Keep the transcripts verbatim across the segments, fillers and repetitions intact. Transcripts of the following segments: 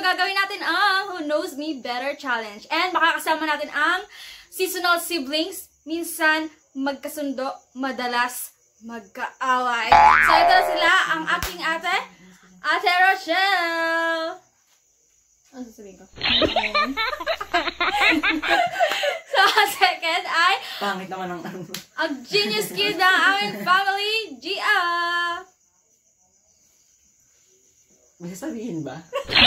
gagawin natin ang Who Knows Me Better Challenge. And makakasama natin ang seasonal siblings. Minsan magkasundo, madalas magkaaway. So ito na sila, ang aking ate, Ate Rochelle. Ano sasabihin ko? So, second ay pangit naman ang ano. Ang genius kid ng aming family, Gia. May sasabihin ba?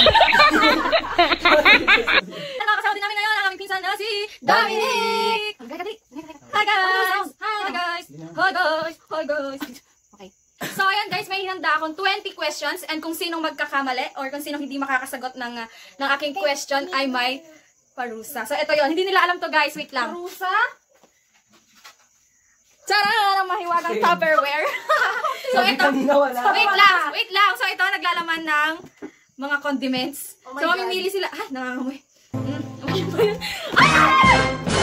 Nakakasama din namin ngayon ang aming pinsan na si Dominic. Hi guys! Hi guys! Hi guys! Hi guys! Okay. So, ayan guys, may hinanda akong twenty questions and kung sinong magkakamali or kung sinong hindi makakasagot ng, uh, ng aking question ay may parusa. So, ito yon. Hindi nila alam to guys. Wait lang. Parusa? Tara! Ang mahiwagang Tupperware. So, ito. Wait lang. Wait lang. So, ito naglalaman ng mga condiments. Oh so, God. mamimili sila. Ay, nangangamoy. Mm, okay ba yun? Ay!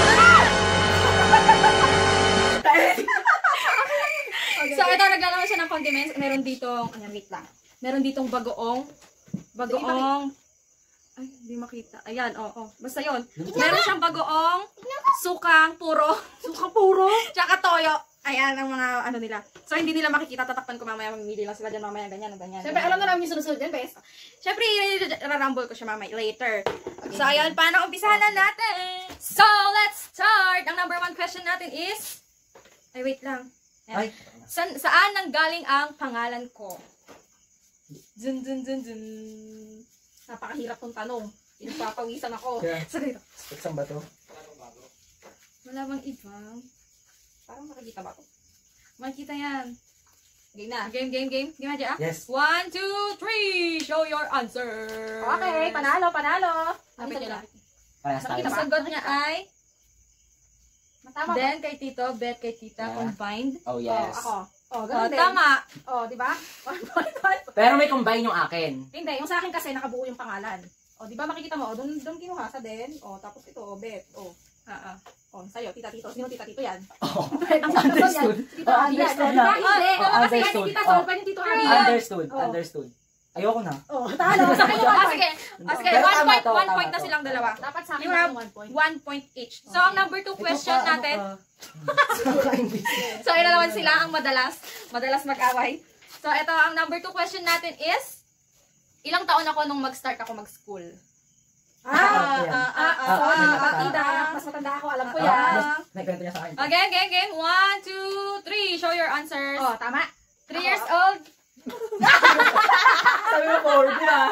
So, ito naglalaman siya ng condiments. Meron ditong, ayan, wait lang. Meron ditong bagoong. Bagoong. Ay, hindi makita. Ayan, oo. Oh, oh. Basta yun. Meron siyang bagoong, sukang puro. Sukang puro? Tsaka toyo. Ayan ang mga ano nila. So, hindi nila makikita. Tatakpan ko mamaya. Mamimili lang sila dyan mamaya. Ganyan, ganyan. Siyempre, alam na namin yung susunod yan, bes. Siyempre, rarambol ko siya mamaya later. Okay. So, ayan. Paano umpisahan na natin? So, let's start. Ang number one question natin is... Ay, wait lang. Ay. Sa saan nanggaling ang pangalan ko? Zun, zun, zun, zun. Napakahirap tong tanong. Pinagpapawisan ako. Yeah. Sorry. Saan ba to? Wala bang iba? Parang makikita ba ito? Makikita yan. Game na. Game, game, game. Game na, Yes. One, two, three. Show your answer. Okay, panalo, panalo. Lapit niya lang. Parehas tayo. Ang sagot niya ay Matama ba? Den kay Tito, Bet kay Tita, Yeah. combined. Oh, Oh, yes. ako. Oh, Oh, ganun din. tama. Oh, di ba? one point one. Pero may combine yung akin. Hindi, yung sa akin kasi nakabuo yung pangalan. Oh, di ba makikita mo? Oh, doon doon kinuha sa Den. Oh, tapos ito, oh, Bet. Oh. Ah, ah. Oh, sa'yo, tita Tito. Sino tita Tito yan? Oh, Ang sagot ko yan. understood. Tito Oh, Abi yan. understood Oh, di ba? na. Hindi. Oh, Kasi yan understood. yung tita Oh. Sol, pwede tito Abi yan. Understood. Oh. Understood. Ayoko na. Oh, talo. Sa akin Ah, yung sige. Ah, sige. Pero One tama point, to, one tama point na to. silang dalawa. Dapat sa akin You have yung one point. one point each. So, ang number two question Ito pa, natin. ano ka? So, ito naman sila ang madalas. Madalas mag-away. So, ito ang number two question natin is, ilang taon ako nung mag-start ako mag-school? Ah, Ah, ah, ah, ah, ah, sorry, ah, kapatida. ah, Mas matanda ako, alam ko Ah, yan. mas- Nagkwento niya sa akin. Okay, game, game. One, two, three. Show your answers. Oh, tama. Three Ako. years old. Sabi mo, four, di ba?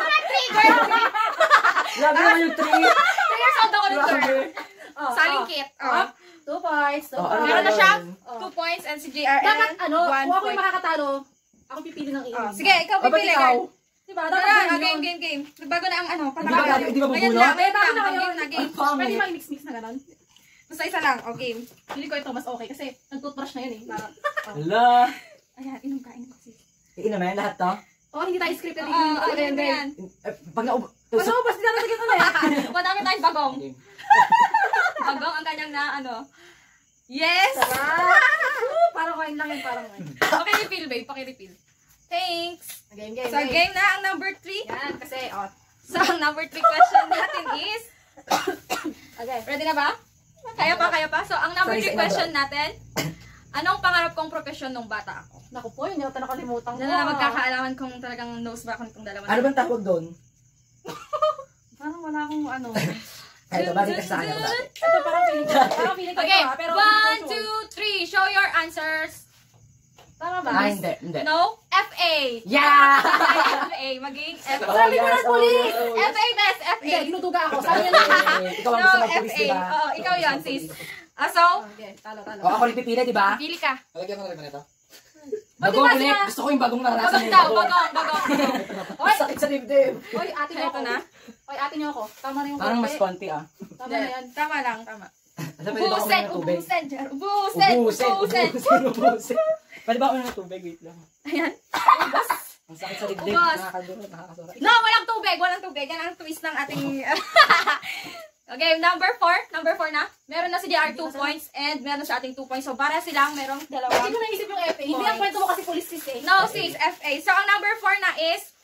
Lagi naman yung three. Three years old ako nung Grabe. third. Oh, Saling oh. kit. Oh, Oh. two points. Two Oh, points. Meron na siya. Oh. Two points and si J R N. Dapat ano, one kung ako point. yung makakatalo, ako pipili ng Oh, iinom. sige, ikaw Oh, ba't pipili. ikaw? girl. Diba? Tara, Dapat ah, ganun. game, game, game. Bago na ang ano. Di ba, patakalan. di ba Ngayon bubulot? lang, wait Bago lang. na Game ngayon. na game. Ang pangit. Pwede ba i-mix-mix na gano'n? Basta isa lang. O, game. Pili ko ito, mas okay. Kasi nag-toothbrush na yun eh. Para, oh. Hala. Ayan, inom ka, inom ka sis. Iinom na yan lahat to? oh, hindi tayo scripted. Oo, iinom oo, talaga game yun, na babe. yan. Eh, Pag naub... Ano, basta di natin ito na eh. Madami tayong bagong. Game. Bagong ang kanyang na ano. Yes! Sarap. Parang kain lang yun, parang kain. Paki-refill, babe. Paki-refill. Thanks. Game, game, So, game na ang number three. Yan, kasi, oh. So, ang number three question natin is, Okay. ready na ba? Kaya pa, kaya pa. So, ang number Sorry, three sa question natin, anong pangarap kong profesyon nung bata ako? Naku po, yun yung ito nakalimutan ko. Diyan na magkakaalaman kung talagang knows ba akong itong dalawa. Ano bang tawag doon? Parang wala akong ano. Ay, ito, balik ka sa akin. Ito parang feeling ko. Parang feeling ko Okay, ito ha. Pero one, hindi ko sure. two, three. Show your answers. Tama ba? Ah, hindi, hindi. No? F A. Yeah! F A. Maging F A. Oh, Sabi ko yes, na oh, police! yes, oh, yes. F A best. F A. Hindi, dinutuga ako. Sabi niya na. Ikaw ang No, gusto F mag-police, A. di ba? Oo, ikaw yan, sis. Ah, so, Oh, okay, talo, talo. O, ako rin pipili, di ba? pili ka. Lagyan mo na rin ito. Ba't Bagong diba pilit. sila- Gusto ko yung bagong naranasan Bagong na daw, yung bagong, bagong. Oy, sakit sa dibdib. Oy, ate niyo ako. Ito na. Oy, ate niyo ako. Tama na yung Parang mas kape. konti ah. Tama na yan. Tama lang, tama. Alam mo, pwede ba ako Ubusin, ng tubig? ubusin, Jer. Ubusin, Ubusin, ubusin. ubusin, ubusin. Pwede ba ako ng tubig? Wait lang. Ayan. Ang sakit sa dibdib. Ubos. Nakakaduro, nakakasura. No, walang tubig, walang tubig. Yan ang twist ng ating... Okay, number four. Number four na. Meron na si J R two points and meron sa ating two points. So, para silang merong Hindi dalawang... ko naisip yung F A. Hindi ang kwento mo kasi police sis eh. No, sis, F A. So, ang number four na is,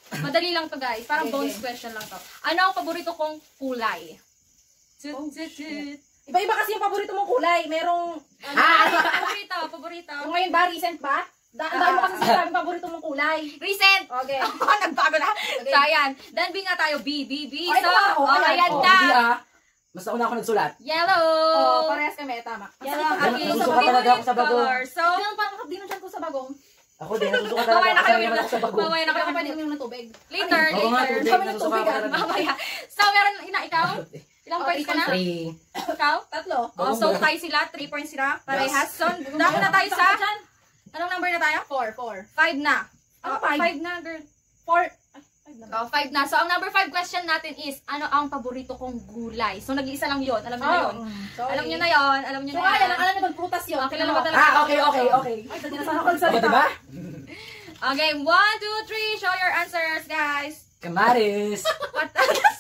Madali lang to guys. Parang Okay, bonus okay. question lang to. Ano ang paborito kong kulay? Tut, Oh, tut, tut. Iba-iba kasi yung paborito mong kulay. Merong, ano, Ah, paborito, paborito. yung ngayon ba, recent ba? Da ang dami mo kasi sinasabi paborito mong kulay. Recent! Okay. Oh, nagbago na. Okay. So, ayan. Then, B nga tayo. B, B, B. Oh, ito So, ba? Oh, oh, ayan. ayan Oh, na. hindi ah. Mas nauna ako nagsulat. Yellow. Oh, parehas kami. Tama. Yan Masakit ang ang aking dito sa Nasusuka bagong. talaga ako sa bagong. color. So, Hindi naman parang di naman ko sa bagong. Ako din, nasusuka talaga baway na ako kayo. sa naman ako sa bagong. Baway na Baka kayo. pwede uminom ng tubig. Later, Oo nga, later. tubig. Kami ng Nasusuka tubig, ako ah. talaga. Mamaya. So, meron ina ikaw? Ilang Oh, points ka na? Three. Ikaw? Tatlo. Oh, so, tayo sila. three points sila. Parehas. So, dako na tayo sa... Anong number na tayo? Four, four. five na. Ano, Oh, five? five na, girl. Four. Ay, five lang. Oh, five na. So, ang number five question natin is, ano ang paborito kong gulay? So, nag-iisa lang yun. Alam niyo na yun. mm, sorry. Alam niyo na yun. Alam niyo So, na ayan, yun. ang alam niyo magprutas yun. Oh, kilala ba talaga? Ah, okay, okay, okay. Ay, hindi na sana ako O, nagsalita. diba? Okay, one, two, three. Show your answers, guys. Kamaris. Patatas.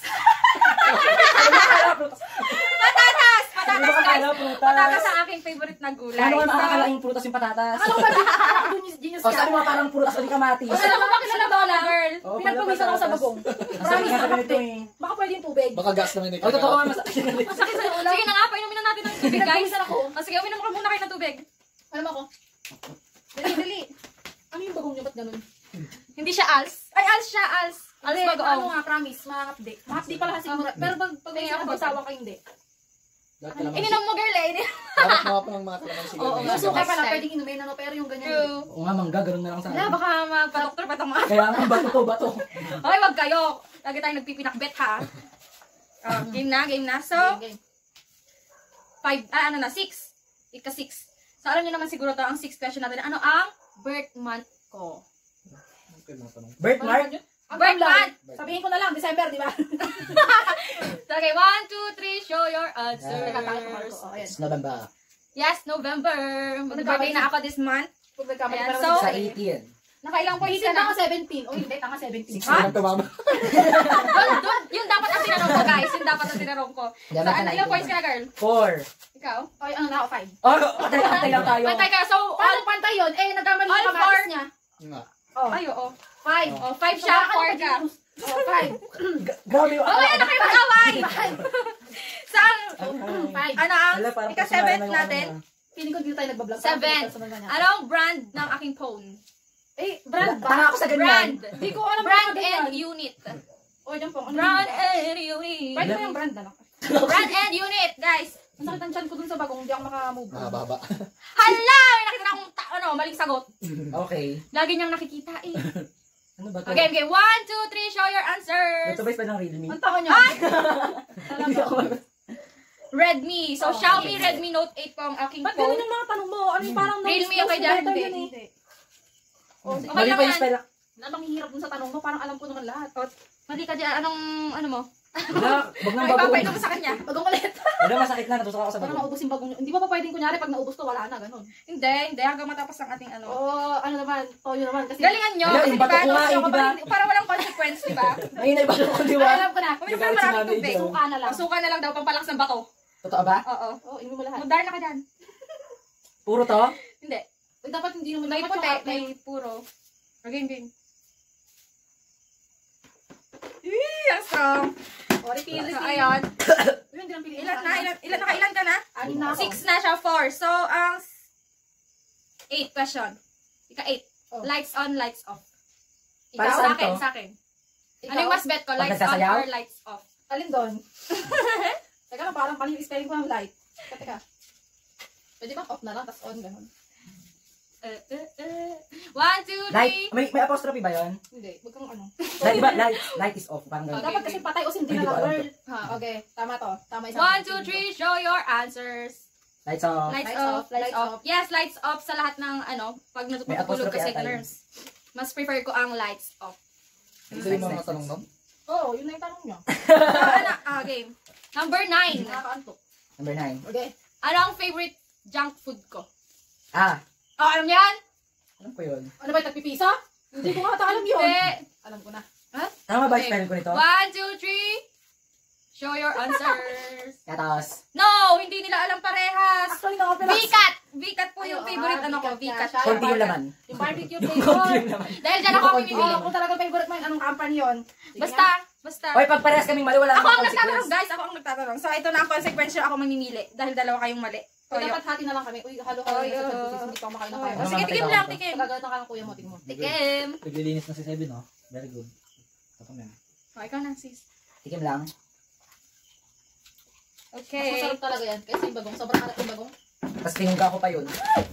Ano ba kala prutas? Patatas! Ano Patatas, ba guys. kala prutas? Patatas ang aking favorite na gulay. Ano ba So, makakalaing prutas yung patatas? Alam ko ba, parang genius, genius O, ka. sabi mo parang prutas o di kamatis. alam mo ba kilala ba na, girl? Oo, Pinagpawisan ako sa bagong. Ang sakit nga sa ganito eh. Baka pwede yung tubig. Baka gas naman ni O, totoo nga, masakit na rin. Masakit sa ulo. Sige na nga, painumin na natin ng tubig, guys. Pinagpawisan ako. O, sige, uminom ka muna kayo ng tubig. Alam ako. Dali, dali. Ano yung bagong niyo? Ba't ganun? Hindi siya als. Ay, als siya, als. Als Hindi, bago. ano nga, promise, mga hapdi. Mga hapdi pala kasi mura. Pero pag, pag may Tingnan ko ba? asawa ka, hindi. Dahil kalamansi. Ininom mo, girl, eh. Harap mo pa ng mga kalamansi. Oo, Yung suka Next pala, time. pwedeng inumin, ano, pero yung ganyan. True. Oo nga, mangga, ganun na lang sa Wala, akin. baka magpa-doktor pa itong mga... Kaya nga, bato to, bato. Okay, wag kayo. Lagi tayong nagpipinakbet, ha? Oh, game na, game na. So, Okay, okay. five, ah, ano na, six. Ika six. So, alam niyo naman siguro to, ang sixth question natin. Ano ang birth month ko? Okay, mga tanong. Birthmark? Ang Birth lang. month! Sabihin ko na lang, December, di ba? So, okay, one, two, three, show your Natatakot ko. answers. Oh, ayan. It's November. Yes, November. Mag-birthday na ako this month. Pag nagkamali Ayan, ka naman so- Sa sa eighteen. Nakailang points eighteen ka na? tanga seventeen. O hindi, tanga seventeen. Six naman tumama. Doon, doon. Yung dapat ang tinanong ko, guys. Yung dapat ang tinanong ko. So, Dapat ano, na ilang ito. points ka na, girl? Four. Ikaw? Okay, ano na ako, five. Oh, patay-patay lang tayo. Pantay ka. So, all... Paano pantay yun? Eh, nagkamali All yung kamatis four. niya. Nga. Oh, Ay, oo. five. Oh, five siya, four ka. Oh, five. G- Grabe yung... Oh, ayan na kayo mag-away! Saan? Five. Ano ang Wala, parang ika-seventh personal na yung natin? ano Feeling ko dito tayo nagbablog. Seven. Anong brand ng aking phone? Eh, na. brand ba? Tanga ako sa ganyan. Brand. Hindi ko alam. Brand ano and yan. unit. O, dyan po. Ano Brand yun? and unit. Pwede mo yung brand, ano? Brand and unit, guys. Ang sakit ang chan ko dun sa bagong, hindi ako makamove. Mahaba-haba. Hala! May nakita na akong, ta- ano, maling sagot. Okay. Lagi niyang nakikita eh. Ano ba to? Okay, okay. One, two, three, show your answers. Ito ba is pa ng Realme? Ang taon niya. Hindi ako Redmi. So, Oh, Xiaomi Redmi Note eight po ang aking Ba't ganun phone. yung mga tanong mo? Ano yung parang Realme nose- okay nose dyan? better Hindi. yun eh. Hindi. Oh, Okay Mali lang pa yung yan. spell. Anong hihirap dun sa tanong mo? Parang alam ko naman lahat. Mali ka dyan. Anong, ano mo? Wala, wag nang Ay, bago. papainom mo sa kanya. Bagong ulit. Wala, masakit na. Natusak ako sa Parang bago. maubos yung bagong. Hindi ba pa pwedeng kunyari pag naubos to, wala na, ganun. Hindi, hindi. Hanggang matapos ang ating ano. Oo, ano naman, toyo naman. Kasi Galingan nyo. Wala, Kasi yung diba, bato ko nga, nauso eh, ako, diba? parang- Para walang consequence, di ba? May naiba ko, di Ay, ba? alam ko na. Uminom ka Galit na si maraming Mami tubig. Jo. Suka na lang. Suka na lang daw, pampalakas ng bato. Totoo ba? Oo. Oo, inom mo lahat. Magdar na ka dyan. Puro to? Hindi. Uy, dapat hindi naman. May dapat puti, yung may puro. Game, game. Eee, ang strong. Oh, refill, So, refill. ayun. Uy, hindi lang piliin. Ilan na? Ilan, ilan na? Ilan ka na? Anim na ako. Six na siya, four. So, ang eight question. Ika eight. Oh. Lights on, lights off. Para Ikaw, saan sa akin, to? sa akin. Ikaw? Ano yung mas bet ko? Pag Lights on nagsasayaw? or lights off? Alin doon? Teka lang, parang paling spelling ko ng light. Teka, teka. Pwede bang off na lang, tapos on, ganun? Uh, uh, uh. One, two, Light. three. May, may apostrophe ba yun? Hindi, wag kang ano. Light, diba? Light, light is off. Parang ganun. Okay. Dapat kasi patay o sindi Hindi na ko lang, alam girl. Ha, okay. Tama to. Tama isa. One, two, three. Show your answers. Lights off. Lights, Lights off, off, lights, lights off. off. Yes, lights off sa lahat ng ano, pag May natutulog apostrophe kasi ata yun. nurse. Mas prefer ko ang lights off. Ito yung mga tanong nun. Oo, yun na yung tanong niya. So, ano, ah, game. Number nine. Nakakaantok. Number nine. Okay. Ano ang favorite junk food ko? Ah, Oh, alam niyo yan? alam ko yun. Ano ba, tagpipisa? Hindi ko nga ata alam yun. Hindi. Alam ko na. Tama ba Okay. yung spelling ko nito? One, two, three. Show your answers. Katos. No, hindi nila alam parehas. Actually, nakapila. Bikat! V-cut po yung Ay, oo, favorite ah, ano ko, V-cut V-cut. nga siya. Konti yung laman. Yung barbecue Konti flavor. yung laman. Dahil dyan ako Konti mamimili. yung Oo, kung talagang favorite mo yung anong company yun. Sige Basta, nga. basta. Oy, pag parehas kaming mali, wala Ako ang namang nagtatanong, consequence. guys. Ako ang nagtatanong. So, ito na ang consequence ako mamimili. Dahil dalawa kayong mali. So, Toyo. dapat hati na lang kami. Uy, halo-halo Toyo. na sa pagkusis. Hindi pa ako makain ng Oh, five. Ano sige, mga tikim nakita lang, ko? tikim. Magagalit na ka ng kuya mo, tingin mo. Tikim. Naglilinis na si Seven, no? Very good. Tapos yan. O, ikaw na, sis. Tikim lang. Mas Okay. masarap talaga yan. Kaysa yung bagong. Sobrang alat yung bagong. Tapos tinungga ko pa yun.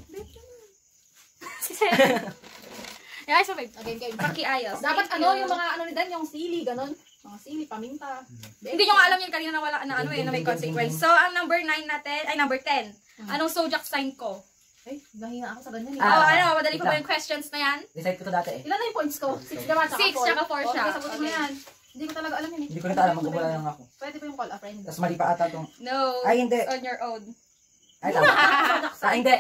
Si Seth. Yeah, so, babe. Again, game. Pakiayos. Dapat Thank ano, you. yung mga ano ni Dan, yung sili, ganun. Mga sili, paminta. Hindi nyo nga alam yun kanina na wala na ano eh, na may consequence. So, ang number nine natin, ay number ten. Anong zodiac sign ko? Ay, nahina ako sa ganyan eh. Oh, Ah, ano, madali wait ko ba lang. yung questions na yan? Decide ko to dati eh. Ilan na yung points ko? Six naman, tsaka Six, four. tsaka four siya. Okay, sagutin mo Okay. yan. Hindi ko talaga alam yun eh. Hindi ko na ito alam, magbubula lang ako. Pwede ba yung call a friend? Tapos mali pa ata itong... No. Ay, hindi. It's on your own. Ay, tama. Ah, hindi.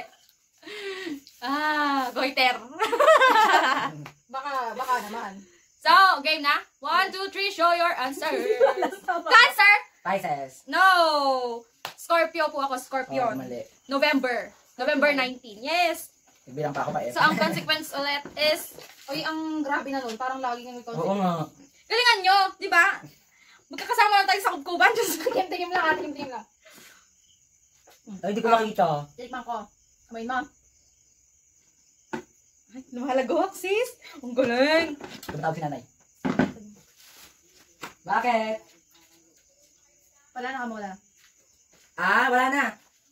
Ah, goiter. Baka, baka naman. So, game na? One, two, three, show your answer. Cancer? Pisces. No. Scorpio po ako, Oh, Scorpion. mali. November. November nineteen. Yes. Nagbilang pa ako pa eh. So, ang consequence ulit is, Uy, ang grabe na nun. Parang lagi kang may Oo consequence. nga. galingan nyo, di ba? Magkakasama lang tayo sa kubkuban. Diyos ko. Tigim-tigim lang, ah, tigim-tigim lang. Ay, hindi ko makita. Tikman ko. Kamay mo. Ay, lumalagok, sis. Ang galing. Tumatawag si nanay. Bakit? Wala na ka muna. Ah, wala na.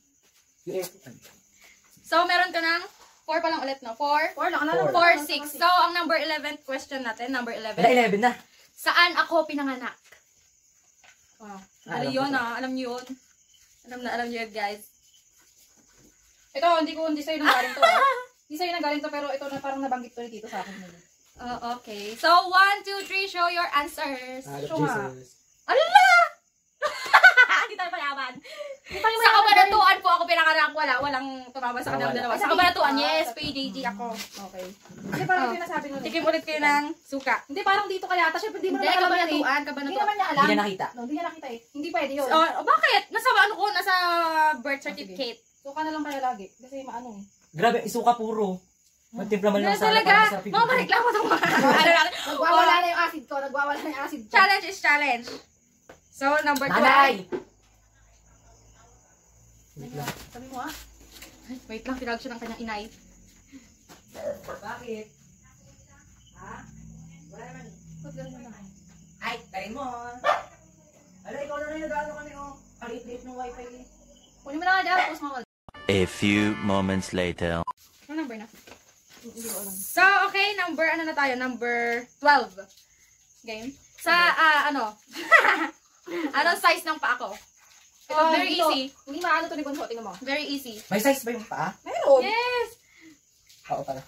So, meron ka ng four pa lang ulit, no? four, Four lang. Ano Four. lang? four, six. So, ang number eleventh question natin, number Wala, eleven. eleven na. Saan ako pinanganak? Wow. Ah, Ano alam ko yun, to. ah? Alam niyo yun? Alam na alam niyo yun, guys. Ito, hindi ko, hindi sa'yo nanggaling to, ah. Hindi sa'yo nanggaling to, pero ito na parang nabanggit to ni Tito sa akin. Oh, okay. So, one, two, three, show your answers. Ah, Sure nga. Jesus. Ala! Hindi tayo mayaman. Sa kabanatuan po ako pinanganak. Wala, walang tumama sa Ah, kanilang wala. dalawa. Ay, Sa sa kabanatuan, P- yes, ah, P J G ako. Okay. Hindi parang Oh. ito yung nasabi nun. eh. Tikim ulit kayo ng suka. Hindi, parang dito kaya. Tapos syempre, hindi mo Hindi, naman alam yan eh. kabanatuan, Hindi kabanatuan. naman niya alam. Hindi niya nakita. No, hindi niya nakita eh. Hindi pwede yun. Oh, oh, bakit? Nasa ano ko? Nasa birth certificate. So, ka na lang kaya lagi. Kasi maano eh. Grabe, isuka puro. Magtimpla man Hindi lang sa talaga. sa Mga mareklamo itong mga. Ano lang. Nagwawala na yung acid ko. Nagwawala na yung acid ko. Challenge is challenge. So, number two. Nanay! Wait lang. Sabi mo ah. Wait lang, tinawag siya ng kanyang inay. Bakit? Ha? Wala naman. Ba't ganun na lang? Ay, tayo mo. Ala, ikaw na rin nagano kami oh. Palit-lit ng wifi eh. Kunin mo na nga dyan. Tapos mga A few moments later. Ano number na? hindi ko alam. So, okay, number, ano na tayo? Number twelve. Game. Sa, ah, ano? Anong size ng paa ko? Ito, Oh, very dito. easy. Hindi maano to ni Bunso. Tingnan mo. Very easy. May size ba yung paa? Meron. Yes! Oo pala.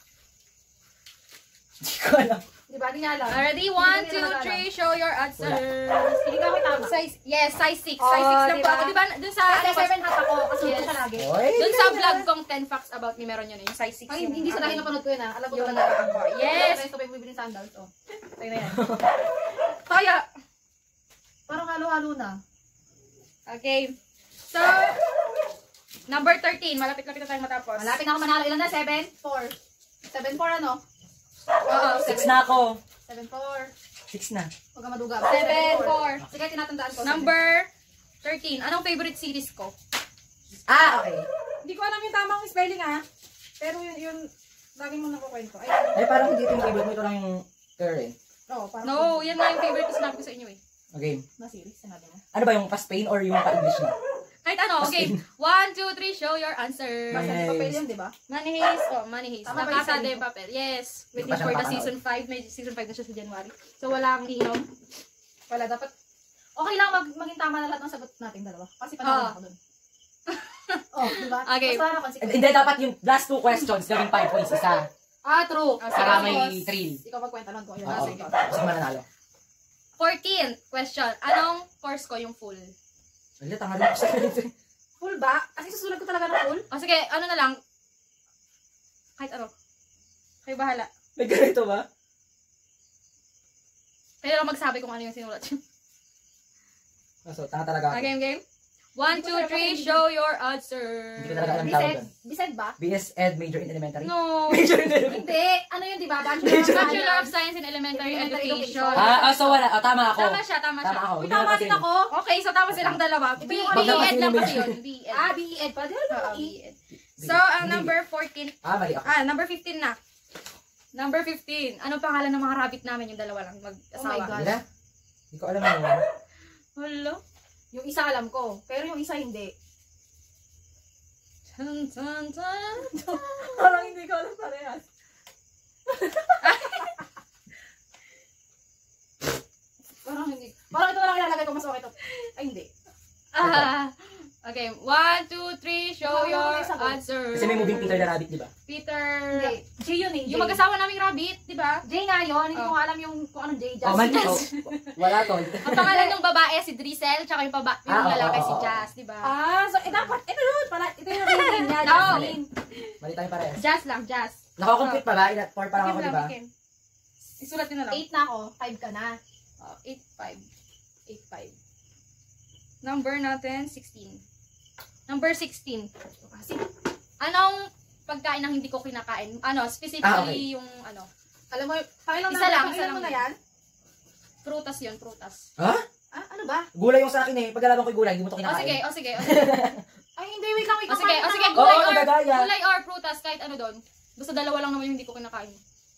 Hindi ko alam. Di ba? Hindi niya alam. Already, one, two, three, show your answers. Hindi ka may tama. Size, yes, size six. Oh, Size six lang diba? po ako. Di ba, dun sa, Kasi seven hat ako. Kasi Yes. siya lagi. Oy, dun sa vlog kong ten facts about me, meron yun eh. Yung size six. Ay, yung hindi sa dahil akin. napanood ko yun ah. Alam ko Yung talaga. ako. Yes! Ito pa yung bibili ng sandals. Oh. Tayo na yan. Kaya, Parang halo-halo na. okay. So, number thirteen. Malapit-lapit na tayo matapos. Malapit na ako manalo. Ilan na? Seven? Four. Seven four ano? Oo, six seven. na ako. Seven four. Six na. Huwag ka maduga. Seven, four. Sige, tinatandaan ko. Number thirteen. Anong favorite series ko? Ah, okay. Hindi ko alam yung tamang spelling ah. Pero yun, yun, lagi mo nakukwento. Ay, Ay, parang hindi ito yung favorite mo. Ito lang yung current. oo, parang. No, yan nga yung favorite ko sinabi ko sa inyo eh. Okay. Na series, sinabi mo. Ano ba yung pa-Spain or yung pa-English na? Kahit ano, okay. One, two, three, show your answer. Basta- Basta Nice. papel yun, di ba? Money Haze. Oh, Money Haze. Tama ba yung Nakasada spelling yung papel. Yes. Waiting Hindi pa siya for the napapanood. season five. May season five na siya sa January. So, walang iinom. Wala, dapat. Okay lang mag maging tama na lahat ng sagot natin dalawa. Kasi panalo Oo. ako dun. Oh, di ba? Okay. Mas parang consequence. Hindi, dapat yung last two questions gawing five points isa. Ah, true. Ah, Para sige. may Tapos, thrill. Ikaw magkwenta nun ko. Yun, Oo. ah, sige. Kasi mananalo. fourteenth question. Anong course ko yung full? Wala, tanga rin ako sa ganito. Full ba? Kasi susulat ko talaga ng full. O sige, ano na lang. Kahit ano. Kayo bahala. May ganito ba? Kayo lang magsabi kung ano yung sinulat yun. So, tanga talaga ako. Ah, game, game. One, two, three, show your answer. Hindi ko talaga alam tawag Bised, doon. Bised ba? B S Ed, Major in Elementary. No. Major in Elementary. Hindi. Ano yun, di ba? Bachelor of Bachelor of Science. Science in Elementary Elementary Education. Education. Ah, ah, so wala. Ah, tama ako. Tama siya, tama siya. Tama ako. Uy, Hindi na tama kasi- din ako. Okay, so tama silang dalawa. B yung E ano, Ed lang kasi kasi yung yun. B E Ed. Ah, B E Ed pa. Di ba Oo, naman B E? E Ed. So, ang Hindi. number fourteen. Ah, mali ako. Ah, number fifteen na. Number fifteen. Anong pangalan ng mga rabbit namin? Yung dalawa lang mag-asawa. Oh my God. Hindi na. Hindi ko alam yun. Hello? Yung isa alam ko. Pero yung isa hindi. Tan, tan, tan. Parang hindi ko alam parehas. Parang hindi. Parang ito na lang ilalagay ko. Mas okay ito. Ay, hindi. Ah, okay, one, two, three, show Ano your yung sagot? answer. Kasi may moving Peter the Rabbit, di ba? Peter. Hindi. J yun eh. J. Yung mag-asawa naming rabbit, di ba? J nga yun. Hindi Oh. ko nga alam yung kung anong J. Just. Oh, mali. Oh, wala to. Ang pangalan ng babae si Drizzle, tsaka yung, baba, yung Ah, oo, lalaki oo, si oo. Jazz, di ba? Ah, so, eh, dapat, ito yun. Pala, ito yung reading niya. No. Jasmine. Mali tayo parehas. Jazz lang, Jazz. Nakakomplete pa ba? Ina four pa lang ako, Ikim di lang, ba? ikim. Isulat nyo na lang. Eight na ako. Five ka na. Oh, eight, five. eight, five. Number natin, sixteen. Number sixteen. Kasi, Anong pagkain ang hindi ko kinakain? Ano, specifically Ah, okay. yung ano, alam mo, pakilang Isa lang, isa pakilang mo lang na yan. prutas yun, prutas. Ha? Ah, ano ba? Gulay yung sa akin eh. Paglalaban ko yung gulay, hindi mo to O kinakain. sige, o sige, o sige. Ay, hindi. Wait lang, wait O lang. sige, o pakilang sige, ako. gulay Oo, or, nagagaya. gulay or prutas, kahit ano doon. Basta dalawa lang naman yung hindi ko kinakain.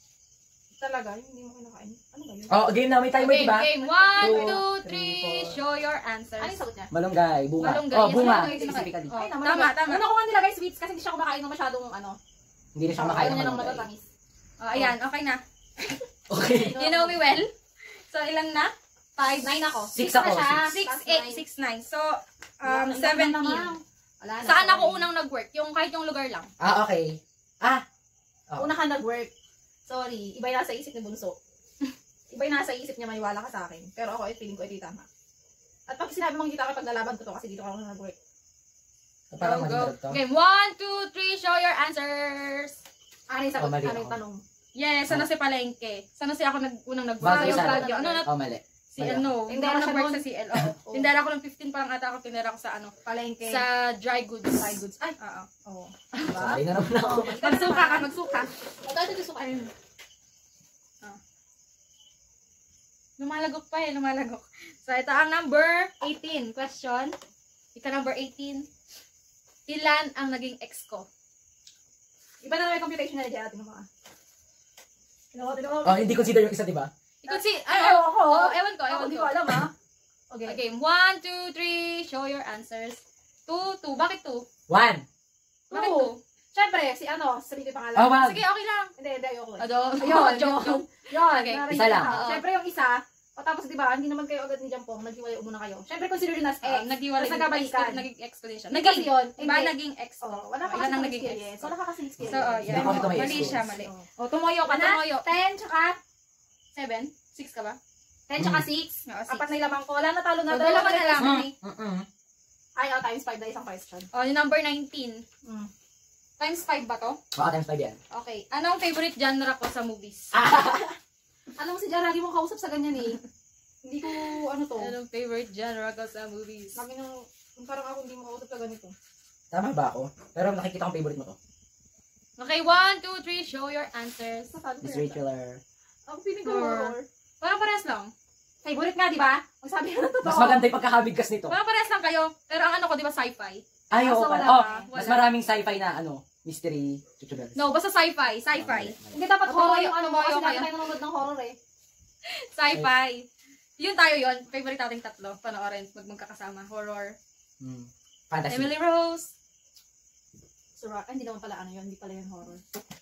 Talaga, yung hindi mo kinakain. Ano ba yun? Oh, game na. May timer, Game, di ba? game. One, Two, two, three, three, four. show your answers. Ano yung sagot niya? Malunggay, bunga. Malunggay, Oh, yes, bunga. malunggay din Specifically. Oh, Ay, naman. tama, tama. Una ko nga nilagay sweets kasi hindi siya kumakain ng masyadong ano. Hindi na siya Ayaw makain ng niya ng malunggay. matatamis. Oh, ayan, okay na. Okay. You know me well. So, ilan na? Five, nine ako. Six na ako, siya. Six, Tapos eight, nine. six, nine. So, Wala um, na, seventeen. ilan na naman. Wala na, Saan sorry. ako unang nag-work? Yung kahit yung lugar lang. Ah, okay. Ah. Oh. Una ka nag-work. Sorry, iba yung nasa isip ni Bunso. Iba yung nasa isip niya, maniwala ka sa akin. Pero ako, eh, feeling ko ito yung tama. At pag sinabi mong hindi ka paglalaban ko to kasi dito ka ako nag-work. Parang Go, mali go. na to. Game, one, two, three, show your answers. Ano yung sagot? Oh, mali Ano yung ako. tanong? Yes, ano si Palengke? Sana si ako nag unang nag-work? Bago Yung sa- radio. Ano na? Oh, mali. Si Mali ano? ako. Hindi ako Tindera siya nag-work doon. sa C L. Oo. Oo. Tindera ko ng fifteen pa lang ata ako. Tindera ko sa ano? Palengke. Sa dry goods. Dry goods. Ay, Oo. oo. Sorry na naman ako. Magsuka ka, magsuka. Ito, ito, gusto ko. Ayun. Lumalagok pa eh, lumalagok. So, ito ang number eighteen. Question. Ika number eighteen. Ilan ang naging ex ko? Iba na naman yung computation na dyan. Tingnan mo ah. Tingnan mo, tingnan mo. Oh, hindi consider yung isa, di ba? Ikaw si, Ay, ano? ewan ko. Oh, ewan ko, Ako, ewan hindi ko. ko alam ah. Okay. Okay, one, two, three, show your answers. Two, two. Bakit two? One. Bakit Two. two? Siyempre, si ano, sabihin ko yung pangalan. Oh, wow. Sige, okay lang. Hindi, hindi, ayoko. eh. Ado. Ayun, Joke. yun. Yun, Okay, narinig isa lang. ka. Oo. Siyempre yung isa, o tapos di ba, hindi naman kayo agad ni Jampong, naghiwalay muna kayo. Siyempre consider yun as ex. Eh, naghiwalay. Tapos nagkabalikan. Naging explanation. Hindi kasi yun. Iba Hindi. naging ex. Oh, wala Ilan pa kasi ang naging naging experience. ex? Wala pa kasi experience. So, oh, Hindi yan. ako ito may Mali experience. siya, mali. Oh. O, tumoyo ka, Ano? tumoyo. ten, tsaka, Seven? Six ka ba? ten, tsaka Mm. six. Oo, six. Apat na yung lamang ko. Wala, natalo na. O, dalawa na lang. Mm-mm. Ay, oh, times five na isang question. O, yung number nineteen. Mm. Times five ba to? Baka times five yan. Okay. Anong favorite genre ko sa movies? Alam mo si Jar, lagi mong kausap sa ganyan eh. Hindi ko, ano to. Anong favorite genre ko sa movies? Lagi nang, parang ako hindi mo kausap sa ganito. Tama ba ako? Pero nakikita kong favorite mo to. Okay, one, two, three, show your answers. Nasaan ko Mystery yata? thriller. Ako piling ko Horror. horror. Parang parehas lang. Favorite nga, di ba? Magsabi ka na totoo. Mas maganda yung pagkakabigkas nito. Parang parehas lang kayo. Pero ang ano ko, di ba, sci-fi? Ay, oo so pala. wala Oh, ka. mas Wala. maraming sci-fi na ano, mystery tutorials. No, basta sci-fi. Sci-fi. Hindi dapat O, horror tumayo- yung ano mo tumayo kasi lagi kayo. tayo nanonood ng horror eh. Sci-fi. Yun tayo yun. Favorite nating tatlo. Panoorin. Mag magkakasama. Horror. Hmm. Fantasy. Emily Rose. So, ah, hindi naman pala ano yun, hindi pala yun horror.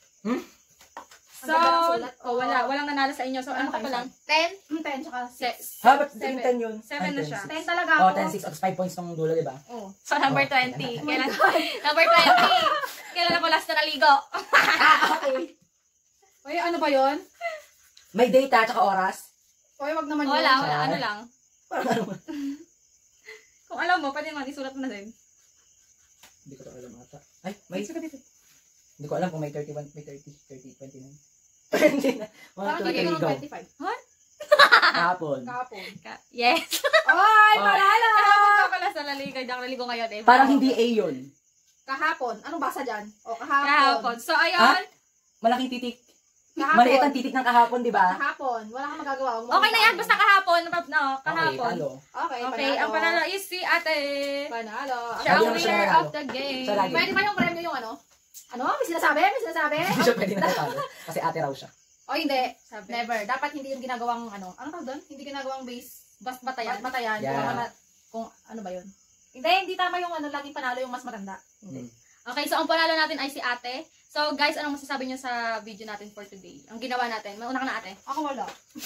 So, Ang ganda ng sulat. oh, wala. Walang nanalo sa inyo. So, ano ka pa lang? ten? Hmm, ten, tsaka Se- six. Ha, ba't Seven. yung ten yun? Seven Ay, na ten, siya. six. ten talaga Oh, ako. ten six. five points tong dulo, di ba? Oh. So, number Oh, twenty. oh Kailan? Number twenty. Kailan ako last na naligo? Ah, okay. Uy, ano ba yun? May data tsaka oras. Uy, wag naman yun. Wala, wala. Char. Ano lang. Parang ano mo. Kung alam mo, pwede naman isulat mo na din. Hindi ko to alam ata. Ay, may... Hindi ko alam kung may thirty-one, may thirty, thirty, twenty-nine. Hindi na. Mga Parang two, hindi three, ko ng go. twenty-five. Kahapon. Kahapon. Ka- Yes. Ay, Oh. malala! Ako pala sa laligo Kaya di ako naligo ngayon eh. Parang hindi A yun. Kahapon. Anong basa dyan? O, kahapon. Kahapon. So, ayun. Ah? Malaking titik. Kahapon. Maliit ang titik ng kahapon, di ba? Kahapon. Wala kang magagawa. Huwag mo Okay na yan. magagawa. Basta kahapon. No, Okay, kahapon. talo. Okay, Okay, panalo. ang panalo is si ate. Panalo. Siya ang Sabi naman siya winner nanalo. of the game. Siya lagi. Pwede ba yung premyo yung ano? Ano? May sinasabi? May sinasabi? Hindi siya pwede natalo. Kasi ate raw siya. O hindi. Sabi. Never. Dapat hindi yung ginagawang ano. Ano tawag doon? Hindi ginagawang base. Bas batayan. Bat batayan. Yeah. Kung, ano, kung ano ba yun? Hindi, hindi tama yung ano. Laging panalo yung mas matanda. Hindi. Okay, so ang panalo natin ay si ate. So guys, anong masasabi niyo sa video natin for today? Ang ginawa natin. Mauna ka na ate. Ako wala.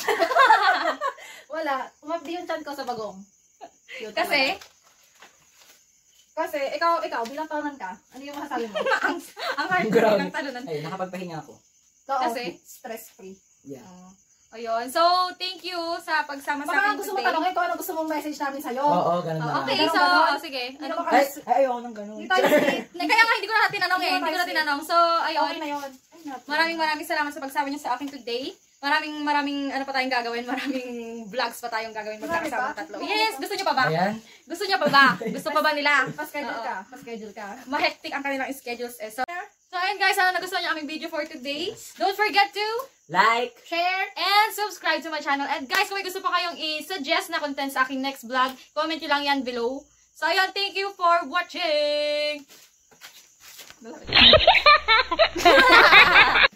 Wala. Umabdi yung chan ko sa bagong. Cute Kasi, naman. Kasi, ikaw, ikaw, bilang taonan ka, ano yung masasabi mo? ang, ang hard Grabe. ng talunan. Ay, nakapagpahinga ako. Oo, Kasi? stress-free. Yeah. Ayun. So, thank you sa pagsama sa Baka akin gusto mo today. tanongin kung ano gusto mong message namin sa'yo. Oo, ganun Oh, na. okay, Ganon, so, ganon. oh, sige. Hindi Ano? naman Ay, kami- ay, ayoko ng ganun. Hindi tayo sweet. Kaya nga hindi ko na tinanong eh. Hindi Hindi ko na naman tinanong. So, Okay ayun. na yun. Ay, not Maraming maraming salamat sa pagsama niyo sa akin today. Maraming maraming ano pa tayong gagawin. Maraming vlogs pa tayong gagawin Marami magkakasama pa? tatlo. Yes, gusto niyo pa ba? Ayan. Gusto niyo pa ba? Gusto pa ba nila? Pa-schedule Oo. ka. Pa-schedule ka. Ma-hectic ang kanilang schedules eh. So, so ayun guys, sana nagustuhan niyo aming video for today. Don't forget to Like. share, and subscribe to my channel. And guys, kung may gusto pa kayong i-suggest na content sa aking next vlog, comment nyo lang yan below. So ayun, thank you for watching!